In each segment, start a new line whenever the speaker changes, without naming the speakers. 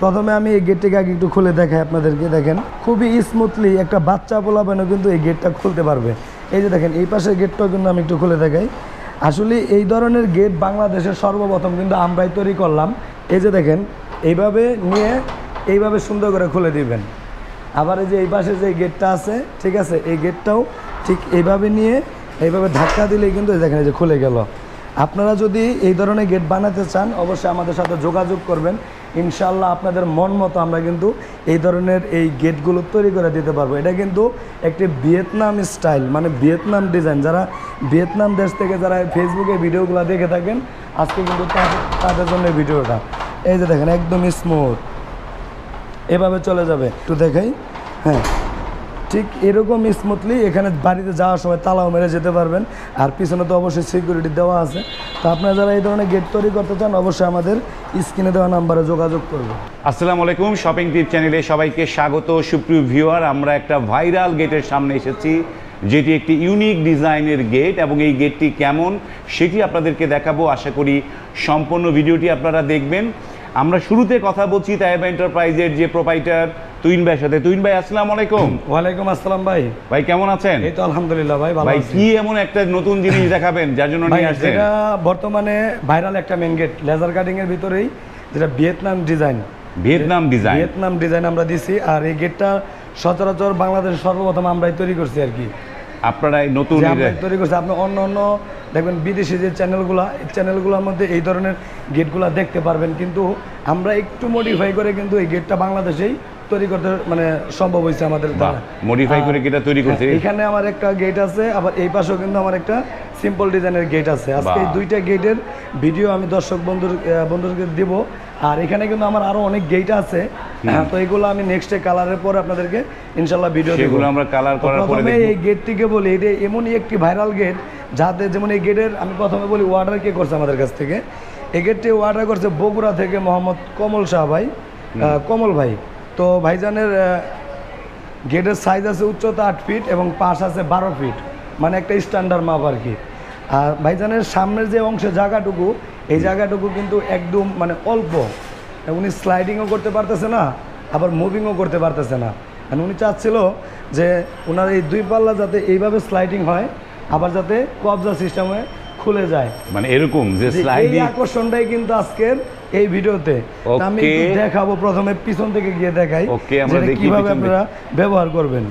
প্রথমে আমি এই গেটটিকে আগে একটু খুলে দেখাই আপনাদেরকে। দেখেন খুবই স্মুথলি একটা বাচ্চা পোলাপানও কিন্তু এই গেটটা খুলতে পারবে। এই যে দেখেন এই পাশের গেটটাও কিন্তু আমি একটু খুলে দেখাই। আসলে এই ধরনের গেট বাংলাদেশের সর্বপ্রথম কিন্তু আমরাই তৈরি করলাম। এই যে দেখেন এইভাবে নিয়ে এইভাবে সুন্দর করে খুলে দিবেন। আবার এই যে এই পাশে যে গেটটা আছে, ঠিক আছে, এই গেটটাও ঠিক এইভাবে নিয়ে এইভাবে ধাক্কা দিলেই কিন্তু দেখেন এই যে খুলে গেল। আপনারা যদি এই ধরনের গেট বানাতে চান অবশ্যই আমাদের সাথে যোগাযোগ করবেন। ইনশাআল্লাহ আপনাদের মন মতো আমরা কিন্তু এই ধরনের এই গেটগুলো তৈরি করে দিতে পারবো। এটা কিন্তু একটি ভিয়েতনাম স্টাইল, মানে ভিয়েতনাম ডিজাইন। যারা ভিয়েতনাম দেশ থেকে যারা ফেসবুকে ভিডিওগুলো দেখে থাকেন, আজকে কিন্তু তাদের জন্য ভিডিওটা। এই যে দেখেন একদম স্মুথ, এভাবে চলে যাবে। একটু দেখাই, হ্যাঁ, ঠিক এরকম স্মুথলি এখানে বাড়িতে যাওয়ার সময় তালাও মেরে যেতে পারবেন। আর পিছনে তো অবশ্যই সিকিউরিটি দেওয়া আছে। তো আপনারা যারা এই ধরনের গেট তৈরি করতে চান অবশ্যই আমাদের স্ক্রিনে দেওয়া নাম্বারে যোগাযোগ করবেন।
আসসালামু আলাইকুম, শপিং টিপ চ্যানেলে সবাইকে স্বাগত। সুপ্রিয় ভিউয়ার, আমরা একটা ভাইরাল গেটের সামনে এসেছি, যেটি একটি ইউনিক ডিজাইনের গেট, এবং এই গেটটি কেমন সেটি আপনাদেরকে দেখাবো। আশা করি সম্পূর্ণ ভিডিওটি আপনারা দেখবেন। আমরা শুরুতে কথা বলছি তাইবা এন্টারপ্রাইজের যে প্রোপাইটার তুহিন ভাইয়ের সাথে। তুহিন ভাই, আসসালামু আলাইকুম।
ওয়ালাইকুম আসসালাম ভাই।
ভাই কেমন আছেন?
এই তো আলহামদুলিল্লাহ ভাই, ভালো
ভাই
আছি।
কি এমন একটা নতুন জিনিস দেখাবেন যার জন্য নিয়ে আসছেন?
এটা বর্তমানে ভাইরাল একটা মেন গেট, লেজার কাটিং এর ভিতরেই, যেটা ভিয়েতনাম ডিজাইন। ভিয়েতনাম ডিজাইন আমরা দিছি। আর এই গেটটা সচরাচর বাংলাদেশের সর্বপ্রথম আমরাই তৈরি করছি আর কি।
আপনারা নতুন
তৈরি করছি। আপনি অন্য দেখবেন বিদেশি যে চ্যানেলগুলোর মধ্যে এই ধরনের গেটগুলো দেখতে পারবেন, কিন্তু আমরা একটু মডিফাই করে কিন্তু এই গেটটা বাংলাদেশেই তৈরি করতে মানে সম্ভব হয়েছে আমাদের দ্বারা।
মডিফাই করে গেটটা তৈরি করতে।
এখানে আমার একটা গেট আছে, আবার এই পাশেও কিন্তু আমার একটা সিম্পল ডিজাইনের গেট আছে। আজকে এই দুইটা গেটের ভিডিও আমি দর্শক বন্ধুদেরকে দেব। আর এখানে কিন্তু আমার আরো অনেক গেট আছে, তো এগুলো আমি নেক্সটে কালারের পর আপনাদেরকে ইনশাআল্লাহ ভিডিও দেব।
এগুলো আমরা কালার করার পরে
প্রথমে এই গেটটিকে বলি, এটা এমনই একটি ভাইরাল গেট যাতে, যেমন এই গেটের আমি প্রথমে বলি অর্ডার কে করছে আমাদের কাছ থেকে। এই গেটটি অর্ডার করছে বগুড়া থেকে মোহাম্মদ কমল শাহ ভাই, কমল ভাই। তো ভাইজানের গেটের সাইজ আছে উচ্চতা 8 ফিট এবং পাশ আছে 12 ফিট, মানে একটা স্ট্যান্ডার্ড মাপ আর কি। আর ভাইজানের সামনের যে অংশের জায়গাটুকু, এই জায়গাটুকু কিন্তু একদম মানে অল্প, উনি স্লাইডিংও করতে পারতেছে না, আবার মুভিংও করতে পারতেছে না। মানে উনি চাচ্ছিল যে ওনার এই দুই পাল্লা যাতে এইভাবে স্লাইডিং হয়, আবার যাতে কবজা সিস্টেমে খুলে যায়,
মানে এরকম যে স্লাইডিং।
এই আকর্ষণটাই কিন্তু আজকের এই ভিডিওতে আমি দেখাবো। প্রথমে পিছন থেকে গিয়ে দেখাই যে কিভাবে আপনারা ব্যবহার করবেন।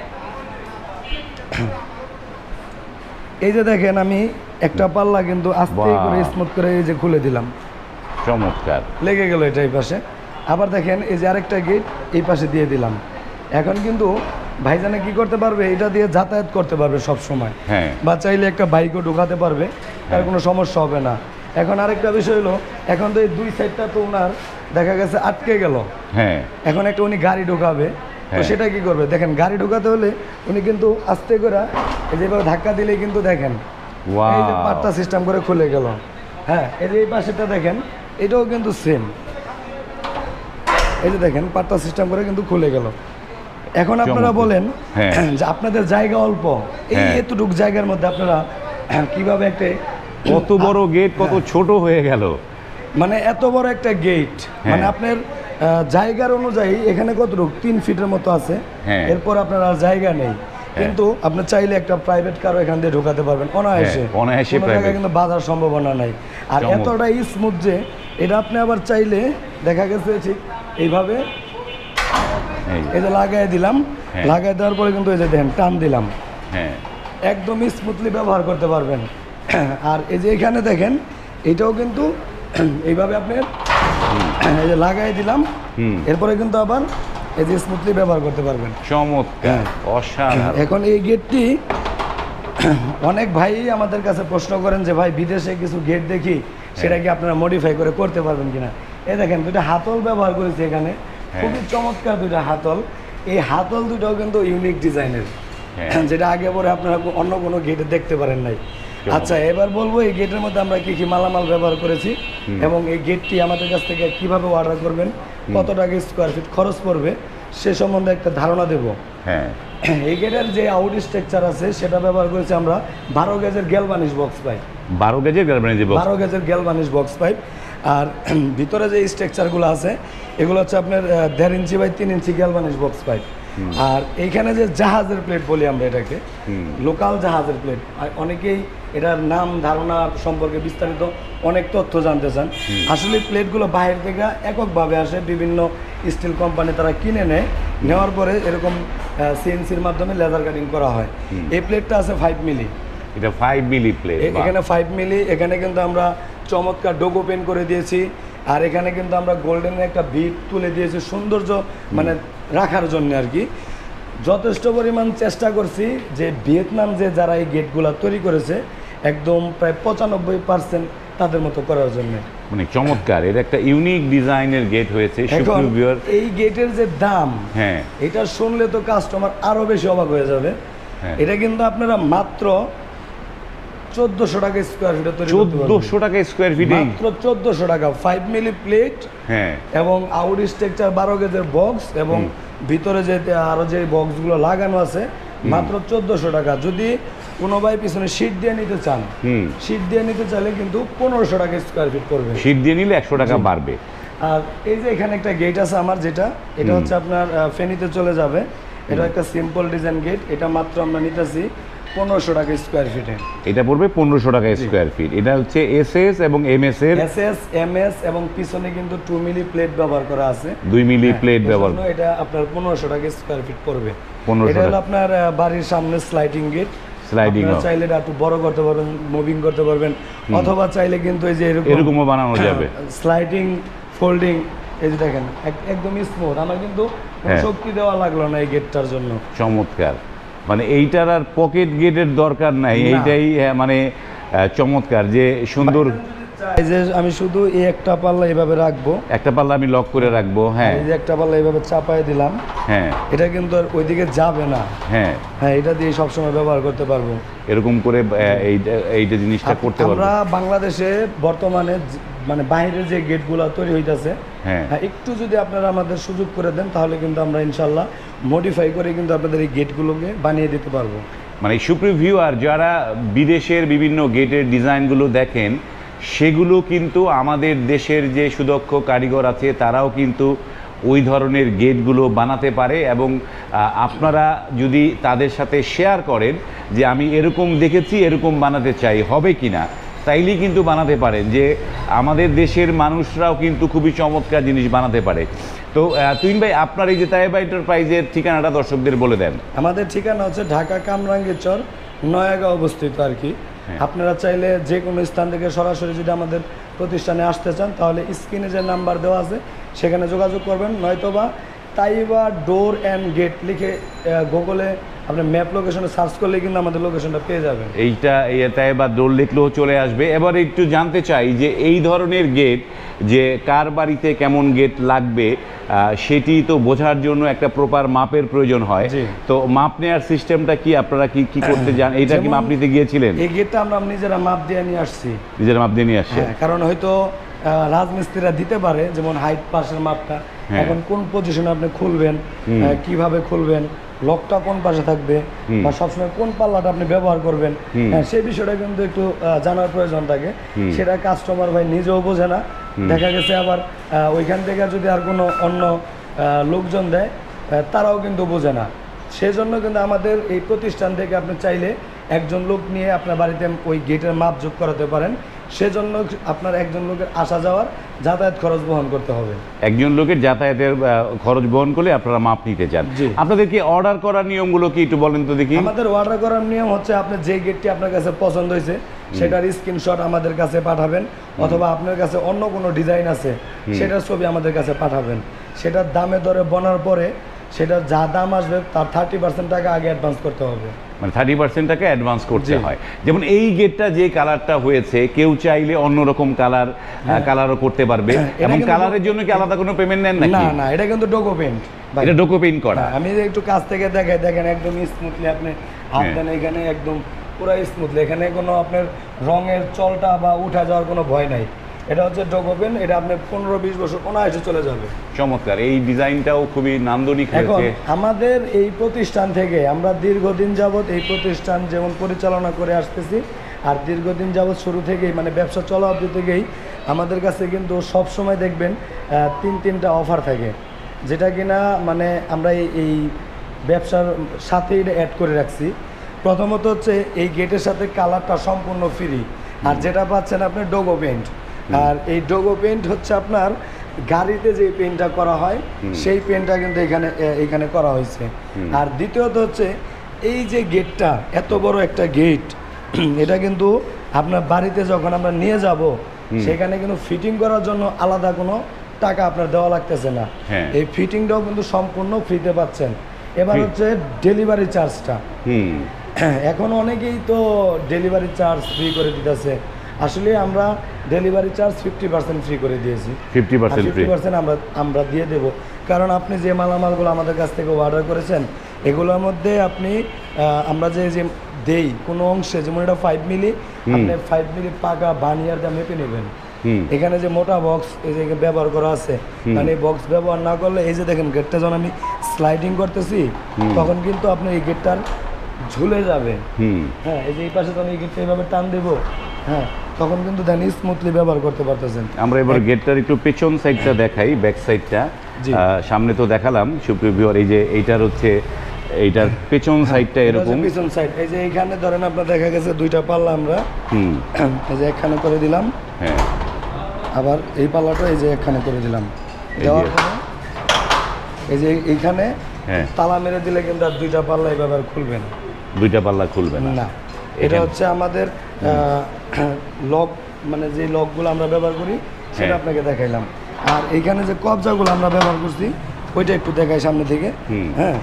এই যে দেখেন আমি একটা পাল্লা কিন্তু আস্তে করে স্মুথ করে এই যে খুলে দিলাম,
চমৎকার
লেগে গেল এটা এই পাশে। আবার দেখেন এই যে আরেকটা গেট এই পাশে দিয়ে দিলাম। এখন কিন্তু ভাইজানে কি করতে পারবে, এটা দিয়ে যাতায়াত করতে পারবে সব সময়, বা চাইলে একটা বাইকও ঢুকাতে পারবে, তার কোনো সমস্যা হবে না। এখন আরেকটা বিষয় হলো, এখন তো এই দুই সাইডটা তো ওনার দেখা গেছে আটকে গেল, এখন একটা উনি গাড়ি ঢুকাবে, তো সেটা কি করবে? দেখেন গাড়ি ঢুকাতে হলে উনি কিন্তু আস্তে করে যেভাবে ধাক্কা দিলে কিন্তু দেখেন এই যে পাটটা সিস্টেম করে খুলে গেল। হ্যাঁ, এই যে এই পাশেটা দেখেন, এটাও কিন্তু সেম, এই যে দেখেন পাটটা সিস্টেম করে কিন্তু খুলে গেল। এখন আপনারা বলেন যে আপনাদের জায়গা অল্প, এই এতটুকু জায়গার মধ্যে আপনারা কিভাবে একটা
কত বড় গেট কত ছোট হয়ে গেল,
মানে এত বড় একটা গেট, মানে আপনার জায়গার অনুযায়ী এখানে কতটুকু 3 ফিটের মতো আছে, এরপর আপনার আর জায়গা নেই, কিন্তু আপনি চাইলে একটা প্রাইভেট কারও এখান দিয়ে ঢোকাতে পারবেন অনায়াসে, কোনো জায়গায় কিন্তু বাধার সম্ভাবনা নাই। আর এতটা স্মুথ যে এটা আপনি আবার চাইলে দেখা গেছে ঠিক এইভাবে এই যে লাগাই দিলাম, লাগাই দেওয়ার পরে কিন্তু এই যে দেখেন টান দিলাম, একদম স্মুথলি ব্যবহার করতে পারবেন। আর এই যে এখানে দেখেন এটাও কিন্তু এইভাবে আপনি এই যে লাগাই দিলাম, এরপরে কিন্তু আবার এই যে স্মুথলি ব্যবহার করতে পারবেন।
চমৎকার, অসাধারণ।
এখন এই গেটটি অনেক ভাই আমাদের কাছে প্রশ্ন করেন যে ভাই বিদেশে কিছু গেট দেখি, সেটা কি আপনারা মডিফাই করে করতে পারবেন কিনা। এই দেখেন দুটো হাতল ব্যবহার করেছি এখানে, খুবই চমৎকার দুটো হাতল। এই হাতল দুটাও কিন্তু ইউনিক ডিজাইনের, যেটা আগে পরে আপনারা অন্য কোনো গেটে দেখতে পারেন নাই। আচ্ছা, এবার বলবো এই গেটের মধ্যে আমরা কি কি মালামাল ব্যবহার করেছি এবং এই গেটটি আমাদের কাছ থেকে কিভাবে অর্ডার করবেন, কত টাকা স্কোয়ার ফিট খরচ পড়বে সে সম্বন্ধে একটা ধারণা দেব। এই গেটের যে আউট স্ট্রাকচার আছে সেটা ব্যবহার করেছি আমরা 12 গেজের গ্যালভানিশ বক্স পাইপ।
12 গেজের গ্যালভানিশ বক্স,
12 গেজের গ্যালভানিশ বক্স পাইপ। আর ভিতরে যে স্ট্রাকচারগুলো আছে এগুলো হচ্ছে আপনার 1.5 inch by 3 inch galvanised box pipe. আর এইখানে যে জাহাজের প্লেট বলি আমরা এটাকে, লোকাল জাহাজের প্লেট, অনেকেই এটার নাম ধারণা সম্পর্কে বিস্তারিত অনেক তথ্য জানতে চান। আসলে প্লেটগুলো বাইরে থেকে এককভাবে আসে, বিভিন্ন স্টিল কোম্পানি তারা কিনে নেয়, নেওয়ার পরে এরকম সিএনসির মাধ্যমে লেজার কাটিং করা হয়। এই প্লেটটা আছে 5 মিলি,
এটা 5 মিলি প্লেট,
এখানে 5 মিলি। এখানে কিন্তু আমরা চমৎকার ডোগো পেন করে দিয়েছি, আর এখানে কিন্তু আমরা গোল্ডেনের একটা বিট তুলে দিয়েছি সৌন্দর্য মানে রাখার জন্য আর কি। যথেষ্ট পরিমাণ চেষ্টা করছি যে ভিয়েতনাম যে যারা এই গেটগুলো তৈরি করেছে একদম প্রায় 95% তাদের মতো করার জন্য।
মানে চমৎকার, এটা একটা ইউনিক ডিজাইনের গেট হয়েছে।
এই গেটের যে দাম,
হ্যাঁ,
এটা শুনলে তো কাস্টমার আরো বেশি অবাক হয়ে যাবে। এটা কিন্তু আপনারা মাত্র 1400 টাকা স্কয়ার ফিটে তৈরি করতে পারবেন।
1400 টাকা স্কয়ার ফিটে,
মাত্র 1400 টাকা। 5 মিলি প্লেট,
হ্যাঁ, এবং
আউট স্ট্রাকচার 12 গেজের বক্স, এবং ভিতরে যে আরো যে বক্সগুলো লাগানো আছে মাত্র 1400 টাকা। যদি কোনো ভাই পিছনে শীট দিয়ে নিতে চান, শীট দিয়ে নিতে চাইলে কিন্তু 1500 টাকা স্কয়ার ফিট পড়বে।
শীট দিয়ে নিলে 100 টাকা বাড়বে।
আর এই যে এখানে একটা গেট আছে আমার, যেটা এটা হচ্ছে আপনার ফেনীতে চলে যাবে। এটা একটা সিম্পল ডিজাইন গেট, এটা মাত্র আমরা নিতেছি 1500 টাকা স্কয়ার ফিটে।
এটা পড়বে 1500 টাকা স্কয়ার ফিট। এটা হচ্ছে এসএস এবং এমএস এর,
এসএস এমএস, এবং পিছনে কিন্তু 2 মিলি প্লেট ব্যবহার করা আছে,
2 মিলি প্লেট ব্যবহার।
এটা আপনার 1500 টাকা স্কয়ার ফিট পড়বে।
1500
এটা হলো আপনার বাড়ির সামনে স্লাইডিং গেট। স্লাইডিং চাইলে এটা একটু বড় করতে পারবেন, মুভিং করতে পারবেন, অথবা চাইলে কিন্তু এই যে
এরকমও বানানো যাবে,
স্লাইডিং ফোল্ডিং। এই যে দেখেন একদম স্মুথ, আমার কিন্তু শক্তি দেওয়া লাগলো না এই গেটটার জন্য।
চমৎকার, মানে এইটার আর পকেট গেটের দরকার নাই, এইটাই মানে চমৎকার যে সুন্দর।
যে আমি শুধু এই একটা পাল্লা এইভাবে রাখবো,
একটা পাল্লা আমি লক করে রাখবো, হ্যাঁ,
এই যে একটা পাল্লা এইভাবে চাপায় দিলাম,
হ্যাঁ, এটা
কিন্তু আর ওইদিকে যাবে না, হ্যাঁ হ্যাঁ, এটা দিয়ে সবসময় ব্যবহার করতে পারবো।
এরকম করে এইটা জিনিসটা করতে পারবো।
আমরা বাংলাদেশে বর্তমানে মানে বাইরের যে গেটগুলো তৈরি হইতাছে, হ্যাঁ, একটু যদি আপনারা আমাদের সুযোগ করে দেন তাহলে কিন্তু আমরা ইনশাল্লাহ মডিফাই করে কিন্তু আপনাদের এই গেটগুলোকে বানিয়ে দিতে পারবো।
মানে সুপ্রিয় ভিউয়ার, যারা বিদেশের বিভিন্ন গেটের ডিজাইনগুলো দেখেন, সেগুলো কিন্তু আমাদের দেশের যে সুদক্ষ কারিগর আছে তারাও কিন্তু ওই ধরনের গেটগুলো বানাতে পারে। এবং আপনারা যদি তাদের সাথে শেয়ার করেন যে আমি এরকম দেখেছি, এরকম বানাতে চাই, হবে কি না, তাইলেই কিন্তু বানাতে পারেন। যে আমাদের দেশের মানুষরাও কিন্তু খুবই চমৎকার জিনিস বানাতে পারে। তো তুহিন ভাই, আপনার এই যে তাইবা এন্টারপ্রাইজের ঠিকানাটা দর্শকদের বলে দেন।
আমাদের ঠিকানা হচ্ছে ঢাকা কামরাঙ্গীরচর, নয়াগাঁও অবস্থিত আর কি। আপনারা চাইলে যে কোনো স্থান থেকে সরাসরি যদি আমাদের প্রতিষ্ঠানে আসতে চান তাহলে স্ক্রিনে যে নাম্বার দেওয়া আছে সেখানে যোগাযোগ করবেন, নয়তোবা তাইবা ডোর অ্যান্ড গেট লিখে গুগলে আপনি ম্যাপ লোকেশনে সার্চ করলে কিন্তু আমাদের লোকেশনটা পেয়ে যাবেন।
এইটা তাইবা ডোর লিখলেও চলে আসবে। এবার একটু জানতে চাই যে এই ধরনের গেট যে কার বাড়িতে কেমন গেট লাগবে সেটি তো বোঝার জন্য একটা প্রপার মাপের প্রয়োজন হয়। তো মাপ নেওয়ার সিস্টেমটা কি, আপনারা কি কি করতে যান? এইটা কি মাপ নিতে গিয়েছিলেন?
এই গেটটা আমরা নিজেরা মাপ দিয়ে নিয়ে আসছি।
নিজেরা মাপ দিয়ে নিয়ে আসছে,
কারণ হয়তো রাজমিস্ত্রিরা দিতে পারে যেমন হাইট পাশের মাপটা, এখন কোন পজিশনে আপনি খুলবেন, কিভাবে খুলবেন, লকটা কোন পাশে থাকবে, বা সবসময় কোন পাল্লাটা আপনি ব্যবহার করবেন, সেই বিষয়টা কিন্তু একটু জানার প্রয়োজন থাকে। সেটা কাস্টমার ভাই নিজেও বোঝে না, দেখা গেছে আবার ওইখান থেকে যদি আর কোনো অন্য লোকজন দেয় তারাও কিন্তু বোঝে না। সেজন্য কিন্তু আমাদের এই প্রতিষ্ঠান থেকে আপনি চাইলে একজন লোক নিয়ে আপনার বাড়িতে ওই গেটের মাপ যোগ করাতে পারেন। সেজন্য আপনার একজন লোকের আসা যাওয়ার যাতায়াত খরচ বহন করতে হবে।
একজন লোকের যাতায়াতের খরচ বহন করলে আপনারা মাপ নিতে চান। আপনাদেরকে অর্ডার করার নিয়মগুলো কি একটু বলেন তো দেখি।
আমাদের অর্ডার করার নিয়ম হচ্ছে আপনি যে গেটটি আপনার কাছে পছন্দ হয়েছে সেটার স্ক্রিনশট আমাদের কাছে পাঠাবেন, অথবা আপনার কাছে অন্য কোনো ডিজাইন আছে সেটার ছবি আমাদের কাছে পাঠাবেন। সেটার দামে দরে বনার পরে সেটার যা দাম আসবে তার 30% টাকা আগে অ্যাডভান্স করতে হবে।
মানে 30% টাকা অ্যাডভান্স করতে হয়। যেমন এই গেটটা যে কালারটা হয়েছে, কেউ চাইলে অন্যরকম কালারও করতে পারবে। এবং কালারের জন্য কি আলাদা কোনো পেমেন্ট নেন নাকি?
না না, এটা কিন্তু ডোকো পেইন্ট।
এটা ডোকো পেইন্ট করা।
আমি একটু কাছ থেকে দেখাই, দেখেন একদম স্মুথলি আপনি হাত দেন, এখানে একদম পুরো স্মুথলি, এখানে কোনো আপনার রঙের চলটা বা উঠা যাওয়ার কোনো ভয় নাই। এটা হচ্ছে ডোকো পেইন্ট, এটা আপনার 15-20 বছর অনায়াসে চলে যাবে।
চমৎকার, এই ডিজাইনটাও খুবই নান্দনিক হয়েছে।
আমাদের এই প্রতিষ্ঠান থেকে আমরা দীর্ঘদিন যাবত এই প্রতিষ্ঠান যেমন পরিচালনা করে আসতেছি, আর দীর্ঘদিন যাবত শুরু থেকেই মানে ব্যবসা চলা অবধি থেকেই আমাদের কাছে কিন্তু সব সময় দেখবেন তিনটা অফার থাকে, যেটা কিনা মানে আমরা এই ব্যবসার সাথে এটা অ্যাড করে রাখছি। প্রথমত হচ্ছে এই গেটের সাথে কালারটা সম্পূর্ণ ফ্রি, আর যেটা পাচ্ছেন আপনার ডোগো পেইন্ট। আর এই ডোগো পেইন্ট হচ্ছে আপনার গাড়িতে যে পেইন্টটা করা হয় সেই পেইন্টটা কিন্তু এখানে করা হয়েছে। আর দ্বিতীয়ত হচ্ছে এই যে গেটটা, এত বড় একটা গেট, এটা কিন্তু আপনার বাড়িতে যখন আমরা নিয়ে যাব সেখানে কিন্তু ফিটিং করার জন্য আলাদা কোনো টাকা আপনার দেওয়া লাগতেছে না। এই ফিটিংটাও কিন্তু সম্পূর্ণ ফ্রিতে পাচ্ছেন। এবার হচ্ছে ডেলিভারি চার্জটা, এখন অনেকেই তো ডেলিভারি চার্জ ফ্রি করে দিতেছে। আসলে আমরা ডেলিভারি চার্জ 50% ফ্রি করে দিয়েছি। 50% আমরা দিয়ে দেব, কারণ আপনি যে মালামালগুলো আমাদের কাছ থেকে অর্ডার করেছেন এগুলোর মধ্যে আপনি আমরা যে দেই কোনো অংশে, যেমন এটা 5 মিলি, আপনি 5 মিলি পাকা বানিয়ার দাম মেপে নেবেন। এখানে যে মোটা বক্স এই যে ব্যবহার করা আছে, মানে এই বক্স ব্যবহার না করলে এই যে দেখেন গেটটা যখন আমি স্লাইডিং করতেছি তখন কিন্তু আপনি এই গেটটার ঝুলে যাবে। হ্যাঁ, এই যে এই পাশে তো আমি এই গেটটা এইভাবে টান দেবো, হ্যাঁ, তখন কিন্তু দেন স্মুথলি ব্যবহার করতে পারতেছেন।
আমরা এবার গেটটার একটু পেছন সাইডটা দেখাই, ব্যাক সাইডটা। সামনে তো দেখালাম সুপ্রিয় ভিউয়ার, এই যে এইটার হচ্ছে এইটার পেছন সাইডটা এরকম,
পেছন সাইড এই যে এইখানে ধরেন আপনার দেখা গেছে দুইটা পাল্লা আমরা এই যে এখানে করে দিলাম,
হ্যাঁ,
আবার এই পাল্লাটা এই যে এখানে করে দিলাম, দেওয়ার পরে এই যে এইখানে তালা মেরে দিলে কিন্তু আর দুইটা পাল্লা এইভাবে খুলবে না,
দুইটা পাল্লা খুলবে না।
এটা হচ্ছে আমাদের লক, মানে যে লকগুলো আমরা ব্যবহার করি সেটা আপনাকে দেখাইলাম। আর এইখানে যে কবজাগুলো আমরা ব্যবহার করছি ওইটা একটু দেখাই সামনে থেকে। হ্যাঁ,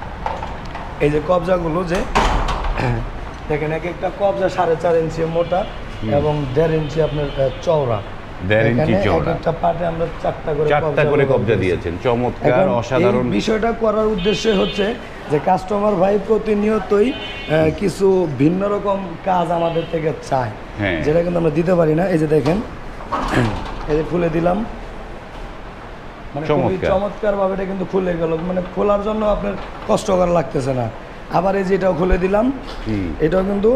এই যে কবজাগুলো যে দেখেন, এক একটা কবজা 4.5 ইঞ্চি মোটা এবং 1.5 ইঞ্চি আপনার চওড়া।
1.5 ইঞ্চি চওড়া,
একটা পার্টে আমরা চারটা করে
কবজা দিয়েছেন। চমৎকার, অসাধারণ।
বিষয়টা করার উদ্দেশ্য হচ্ছে যে কাস্টমার ভাই প্রতিনিয়তই কিছু ভিন্ন রকম কাজ আমাদের থেকে চায়, যেটা কিন্তু আমরা দিতে পারি না। এই যে দেখেন, এই যে খুলে দিলাম, মানে খুবই চমৎকার ভাবে এটা কিন্তু খুলে গেল, মানে খোলার জন্য আপনার কষ্ট করা লাগতেছে না। আবার এই যে এটাও খুলে দিলাম, এটাও কিন্তু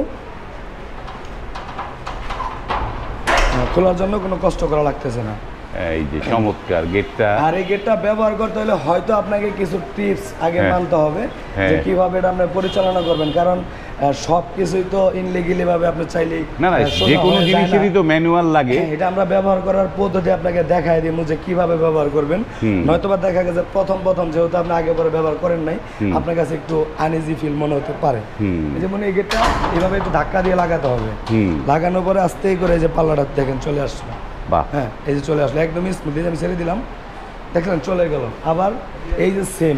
খোলার জন্য কোনো কষ্ট করা লাগতেছে না।
এই যে চমৎকার গেটটা।
আর এই গেটটা ব্যবহার করতে হলে হয়তো আপনাকে কিছু টিপস আগে মানতে হবে যে কিভাবে এটা আপনি পরিচালনা করবেন, কারণ সব কিছুই তো ইনলিগালি ভাবে আপনি চাইলেই
না, যে কোনো জিনিসেরই তো ম্যানুয়াল লাগে।
এটা আমরা ব্যবহার করার পদ্ধতি আপনাকে দেখাই দিব যে কিভাবে ব্যবহার করবেন। নয়তোবা দেখা গেছে প্রথম যেহেতু আপনি আগে পরে ব্যবহার করেন নাই, আপনার কাছে একটু আনইজি ফিল মনে হতে পারে। যেমন এই গেটটা এইভাবে একটু ধাক্কা দিয়ে লাগাতে হবে, লাগানোর পরে আস্তেই করে যে পাল্লাটা দেখেন চলে আসলো। হ্যাঁ, এই যে চলে আসলো একদম স্মুথ, আমি ছেড়ে দিলাম, দেখলেন চলে গেল। আবার এই যে সেম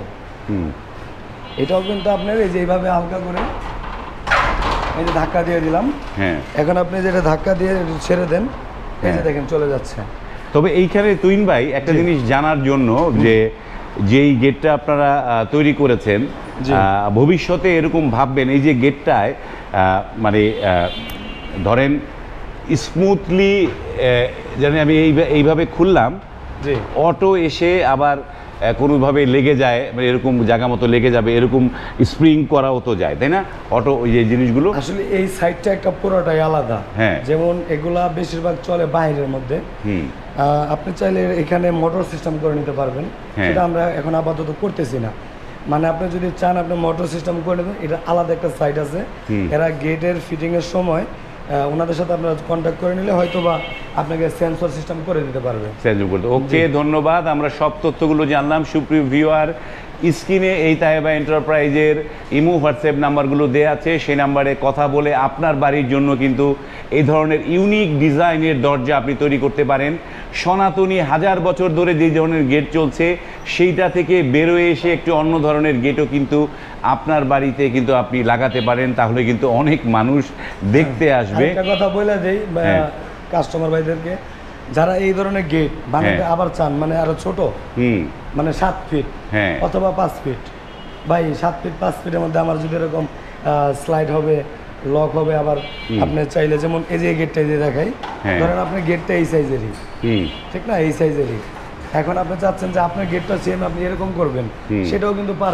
এটাও কিন্তু আপনার এই যে এইভাবে হালকা করে এই যে ধাক্কা দিয়ে দিলাম। এখন আপনি যেটা ধাক্কা দিয়ে ছেড়ে দেন, এই যে দেখেন চলে যাচ্ছে।
তবে এইখানে তুহিন ভাই একটা জিনিস জানার জন্য, যে যেই গেটটা আপনারা তৈরি করেছেন, ভবিষ্যতে এরকম ভাববেন এই যে গেটটায় মানে ধরেন স্মুথলি, জানি আমি এইভাবে খুললাম, অটো এসে আবার কোনোভাবে লেগে যায়, মানে এরকম জায়গা মতো লেগে যাবে, এরকম স্প্রিং করাও তো যায়, তাই না? অটো ওই যে জিনিসগুলো
আসলে এই সাইডটা একটা পুরোটাই আলাদা। যেমন এগুলা বেশিরভাগ চলে বাইরের মধ্যে, আপনি চাইলে এখানে মোটর সিস্টেম করে নিতে পারবেন, সেটা আমরা এখন আপাতত করতেছি না। মানে আপনি যদি চান আপনি মোটর সিস্টেম করে নেবেন, এটা আলাদা একটা সাইড আছে, এরা গেটের ফিটিংয়ের সময় ওনাদের সাথে আপনারা কন্ট্যাক্ট করে নিলে হয়তো বা আপনাকে সেন্সর সিস্টেম করে দিতে পারবে।
ওকে, ধন্যবাদ। আমরা সব তথ্যগুলো জানলাম। সুপ্রিয় ভিউয়ার, স্ক্রিনে এই তাইবা এন্টারপ্রাইজের ইমো হোয়াটসঅ্যাপ নাম্বারগুলো দেওয়া আছে, সেই নাম্বারে কথা বলে আপনার বাড়ির জন্য কিন্তু এই ধরনের ইউনিক ডিজাইনের দরজা আপনি তৈরি করতে পারেন। সনাতনী 1000 বছর ধরে যে ধরনের গেট চলছে সেইটা থেকে বেরোয় এসে একটু অন্য ধরনের গেটও কিন্তু আপনার বাড়িতে কিন্তু আপনি লাগাতে পারেন, তাহলে কিন্তু অনেক মানুষ দেখতে আসবে।
একটা কথা বলে দেই কাস্টমার ভাইদেরকে, যারা এই ধরনের গেট বানাতে আবার চান, মানে আরো ছোট, মানে 7 ফিট অথবা 5 ফিট, ভাই 7 ফিট 5 ফিটের মধ্যে আমার যদি এরকম স্লাইড হবে, লক হবে, আবার আপনি চাইলে যেমন এই যে গেটটা দিয়ে দেখাই, ধরেন আপনার গেটটা এই সাইজেরই, ঠিক না, এই সাইজেরই। এখন আপনি চাচ্ছেন যে আপনার গেটটা সেম আপনি এরকম করবেন, সেটাও কিন্তু পারবেন।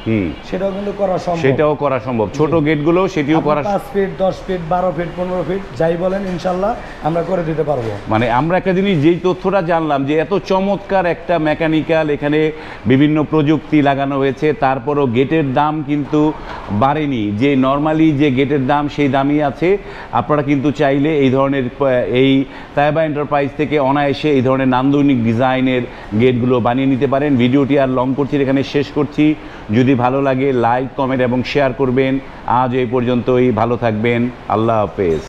সেটাও কিন্তু করা সম্ভব।
সেটাও করা সম্ভব, ছোট গেটগুলো সেটিও করা
5 ফিট 10 ফিট 12 ফিট 15 ফিট যাই বলেন ইনশাল্লাহ আমরা করে দিতে পারবো।
মানে আমরা একটা জিনিস যেই তথ্যটা জানলাম যে এত চমৎকার একটা মেকানিক্যাল এখানে বিভিন্ন প্রযুক্তি লাগানো হয়েছে, তারপরও গেটের দাম কিন্তু বাড়েনি, যে নর্মালি যে গেটের দাম সেই দামই আছে। আপনারা কিন্তু চাইলে এই ধরনের এই তাইবা এন্টারপ্রাইজ থেকে অনায়াসে এই ধরনের নান্দনিক ডিজাইনের গেটগুলো বানিয়ে নিতে পারেন। ভিডিওটি আর লং করছি, এখানে শেষ করছি। যদি ভালো লাগে লাইক কমেন্ট এবং শেয়ার করবেন। আজ এই পর্যন্তই, ভালো থাকবেন, আল্লাহ হাফেজ।